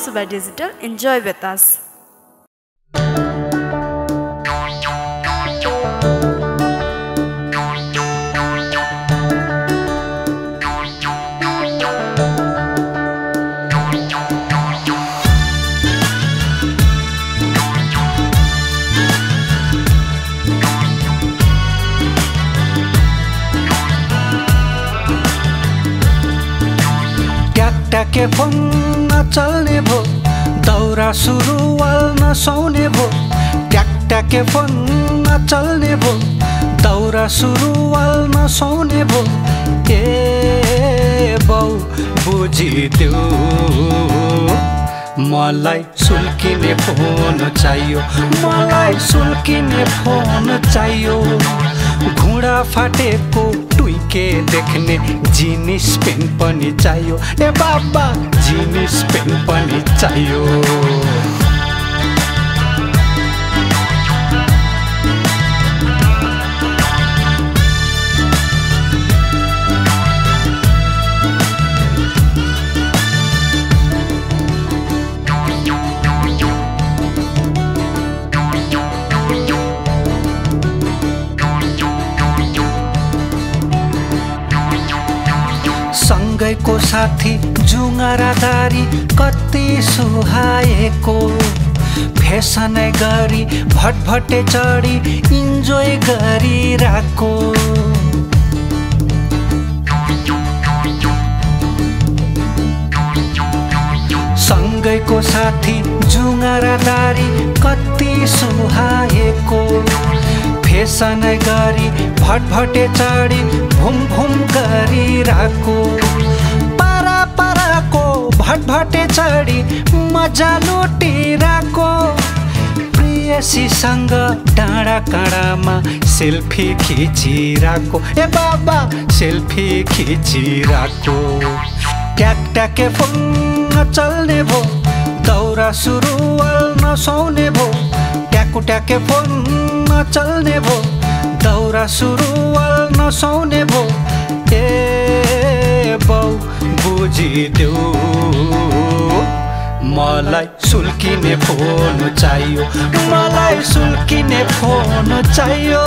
Suba Digital. Enjoy with us. के phone नचल्ने भो दौरा सुरुवाल नसौने भो ट्याक्ट्याके फोन नचल्ने भो दौरा सुरुवाल नसौने भो ए बाउ बुझिदेऊ मलाई सुल्किने फोन चाहियो मलाई सुल्किने फोन चाहियो घुँडा फाटेको टुइके देख्ने जिनिस पेन पनि चाहियो ए बाबा जिनिस पेन पनि चाहियो सँगैको साथी जुङ्गारादारी कति सुहाएको फेसनै गरी भटभटे चढी इन्जोय गरिरहेको सँगैको साथी जुङ्गारादारी कति सुहाएको फेसनै गरी भटभटे चढी भुम भुम गरिरहेको पारा पाराको भटभटे चढी मजा लुटिरहेको प्रियसीसँग डाँडा काँडामा सेल्फी खिचिरहेको ए बाबा सेल्फी खिचिरहेको ट्याक्ट्याके फोन नचल्ने भो दौरा सुरुवाल नसौने भो ट्याक्ट्याके फोन नचल्ने भो दौरा सुरुवाल नसौने भो ए बाउ बुझिदेऊ मलाई सुल्किने फोन चाहियो मलाई सुल्किने फोन चाहियो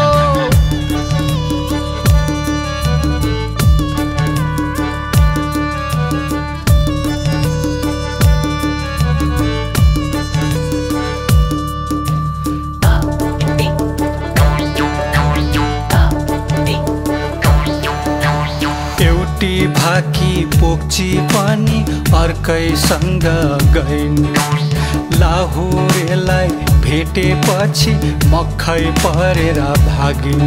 भाकी पोक्ची पनि अर्कैसँग गइन् लाहुरेलाई भेटेपछि मक्खै परेर भागिन्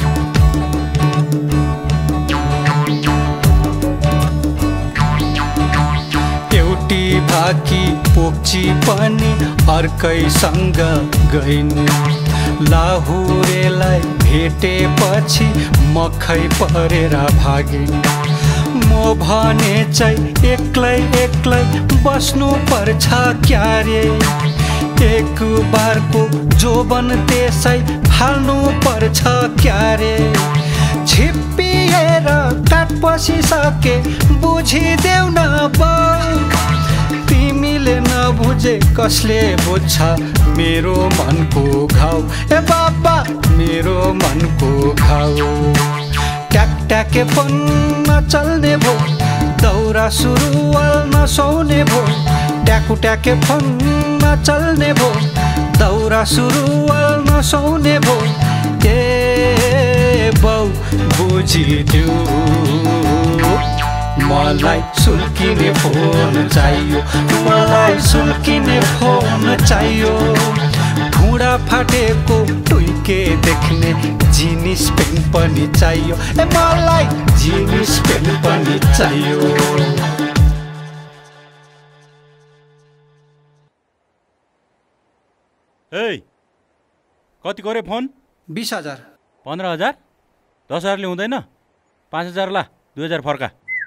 एउटी भाकी पोक्ची पनि अर्कैसँग गइन् लाहुरेलाई भेटेपछि मक्खै परेर भागिन् म भने चाहिँ एक्लै एक्लै बस्नु पर्छ क्यारे एक बारको जोबन त्यसै फाल्नु पर्छ क्यारे छिप्पिएर काट पसिसके बुझिदेऊ न बाउ तिमीले नबुझे कसले बुझ्छ मेरो मनको घाउ ए बाबा मेरो मनको घाउ ट्याक्ट्याके फोन नचल्ने भो दौरा सुरुवाल नसौने भो ट्याक्ट्याके फोन नचल्ने भो दौरा सुरुवाल नसौने भो ए बाउ बुझिदेऊ मलाई सुल्किने फोन चाहियो मलाई सुल्किने फोन चाहियो घुँडा फाटेको टुइके देख्ने जिनिस पेन पनि चाहियो ए मलाई जिनिस पेन पनि चाहियो ए कति गरे फोन 20,000 15,000 10,000 ले हुँदैन 5,000 ला 2,000 फर्का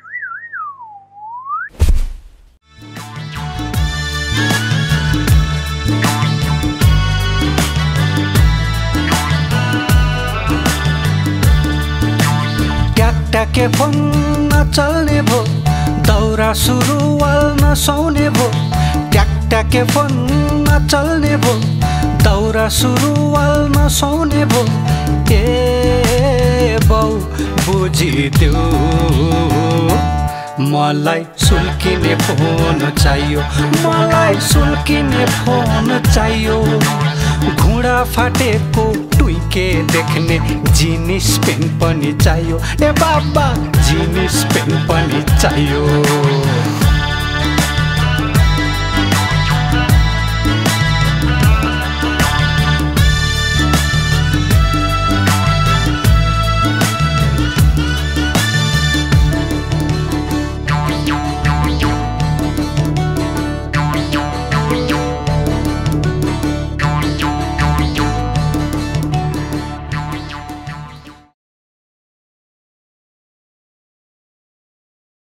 ट्याक्ट्याके फोन नचल्ने भो दौरा सुरुवाल नसौने भो ट्याकट्याके फोन नचल्ने भो दौरा सुरुवाल नसौने भो ए बाउ बुझिदेऊ मलाई सुल्किने फोन चाहियो मलाई सुल्किने फोन चाहियो घुँडा फाटेको टुइके देख्ने जिनिस पेन पनि चाहियो ए बाबा जिनिस पेन पनि चाहियो